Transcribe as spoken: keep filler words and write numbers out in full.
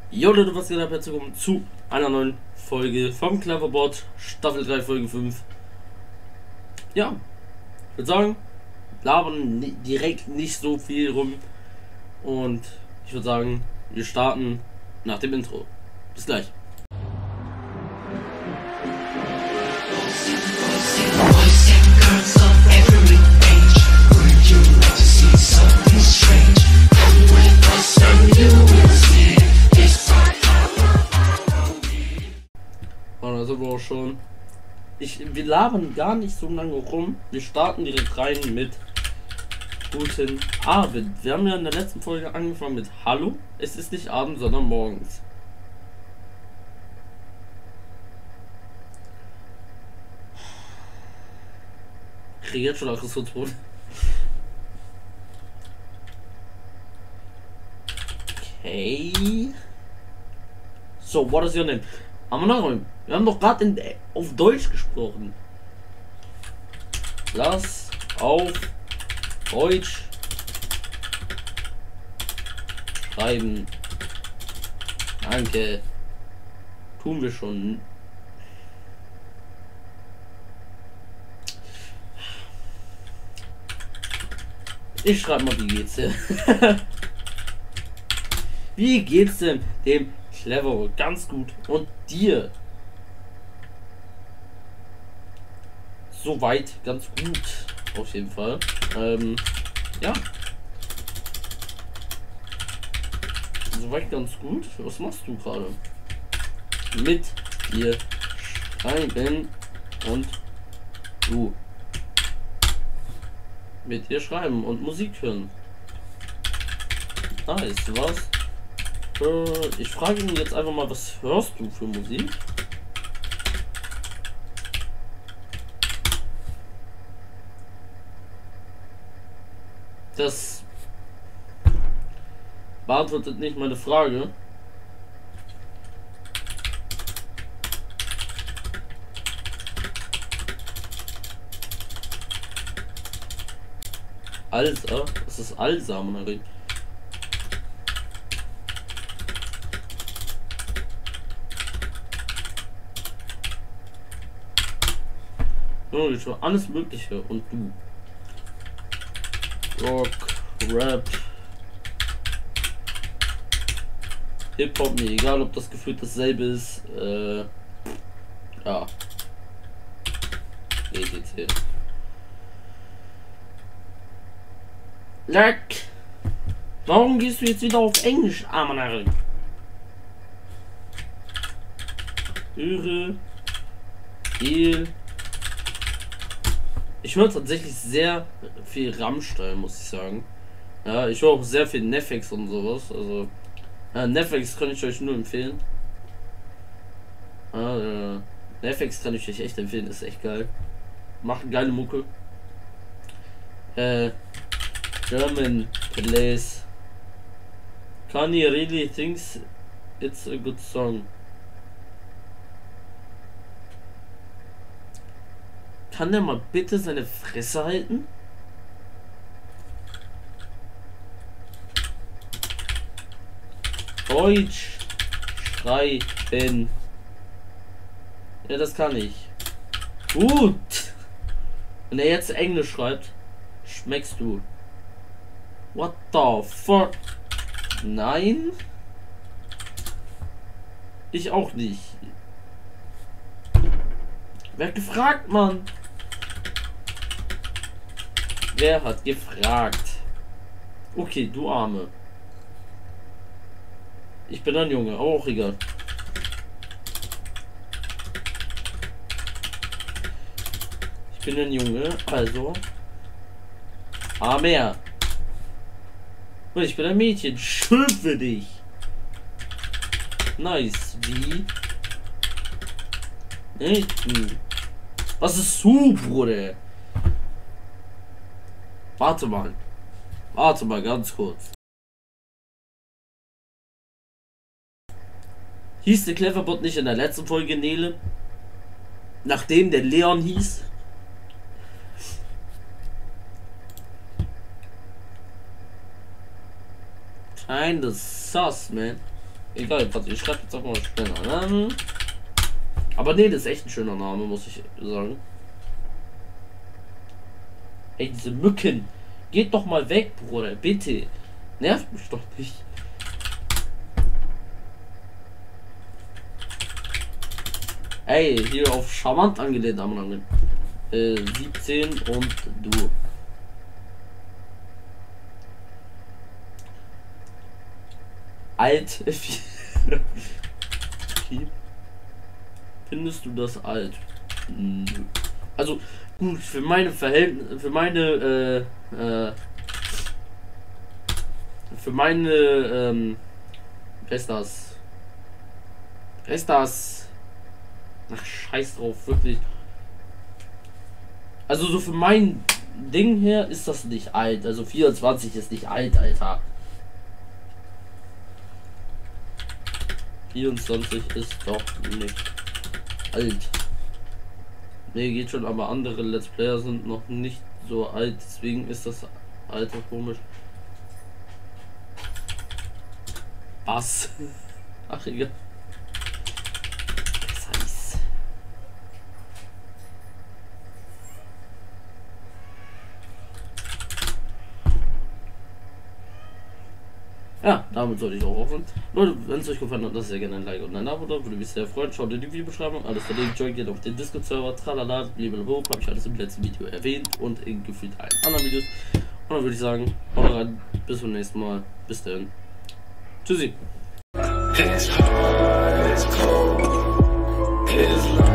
Jo Leute, was geht ab? Herzlich willkommen zu einer neuen Folge vom Cleverbot, Staffel drei, Folge fünf. Ja, ich würde sagen, labern ni- direkt nicht so viel rum. Und ich würde sagen, wir starten nach dem Intro. Bis gleich. Boys and girls of every age, would you like to see something strange? Come with us and you will see. It's Und da sind wir auch schon. Ich, wir labern gar nicht so lange rum. Wir starten direkt rein mit Guten Abend. Wir haben ja in der letzten Folge angefangen mit Hallo. Es ist nicht Abend, sondern morgens. Ich kriege jetzt schon Aggressionsprobleme. Okay. So, what is your name? Amanarim. Wir haben doch gerade auf Deutsch gesprochen. Lass auf Deutsch schreiben. Danke. Tun wir schon. Ich schreibe mal, wie geht's dir? Wie geht's denn dem Clever? Ganz gut. Und dir? Soweit ganz gut. Auf jeden Fall. Ähm, ja. Soweit ganz gut. Was machst du gerade? Mit dir schreiben und du. Mit dir schreiben und Musik hören. Nice, was? Äh, ich frage ihn jetzt einfach mal, was hörst du für Musik? Das beantwortet nicht meine Frage. Alsa? Das ist Alsa, Mann. Oh, ich war alles Mögliche. Und du? Rock, Rap, Hip-Hop, mir egal, ob das gefühlt dasselbe ist. Äh, ja. E T C. Leck! Warum gehst du jetzt wieder auf Englisch, armer Narr? Höre, Gel. Ich höre tatsächlich sehr viel Rammstein, muss ich sagen. Ja, ich höre auch sehr viel Netflix und sowas. Also, äh, Netflix kann ich euch nur empfehlen. Äh, Netflix kann ich euch echt empfehlen, ist echt geil. Macht geile Mucke. Äh, German plays. Kanye really thinks it's a good song. Kann der mal bitte seine Fresse halten? Deutsch schreiben. Ja, das kann ich. Gut. Wenn er jetzt Englisch schreibt, schmeckst du. What the fuck? Nein? Ich auch nicht. Wer hat gefragt, Mann? Wer hat gefragt? Okay, du Arme. Ich bin ein Junge, auch egal. Ich bin ein Junge, also. Armer. Und ich bin ein Mädchen. Schön für dich. Nice. Wie? Nicht? Was ist so, Bruder? Warte mal. Warte mal ganz kurz. Hieß der Cleverbot nicht in der letzten Folge Nele? Nachdem der Leon hieß? Kinda sus, man. Egal, warte, ich schreibe jetzt auch mal schneller Namen. Aber nee, das ist echt ein schöner Name, muss ich sagen. Ey, diese Mücken. Geht doch mal weg, Bruder, bitte. Nervt mich doch nicht. Ey, hier auf charmant angelehnt, Damen und Herren. Äh, siebzehn und du. Alt. Findest du das alt? Nö. Also gut, für meine Verhältnisse, für meine, äh, äh, für meine, ähm, wer ist das? Wer ist das? Ach, scheiß drauf, wirklich. Also so für mein Ding her ist das nicht alt. Also vierundzwanzig ist nicht alt, Alter. vierundzwanzig ist doch nicht alt. Ne, geht schon, aber andere Let's Player sind noch nicht so alt, deswegen ist das Alter komisch. Was? Ach, egal. Das heißt. Ja, damit sollte ich auch aufhören. Leute, wenn es euch gefallen hat, lasst sehr gerne ein Like und ein Abo da, würde mich sehr freuen. Schaut in die Videobeschreibung, alles verlinkt, joint geht auf den Discord-Server, tralala, blablabla, habe ich alles im letzten Video erwähnt und in gefühlt allen anderen Videos. Und dann würde ich sagen, haut rein, bis zum nächsten Mal, bis dahin. Tschüssi. His heart is cold. His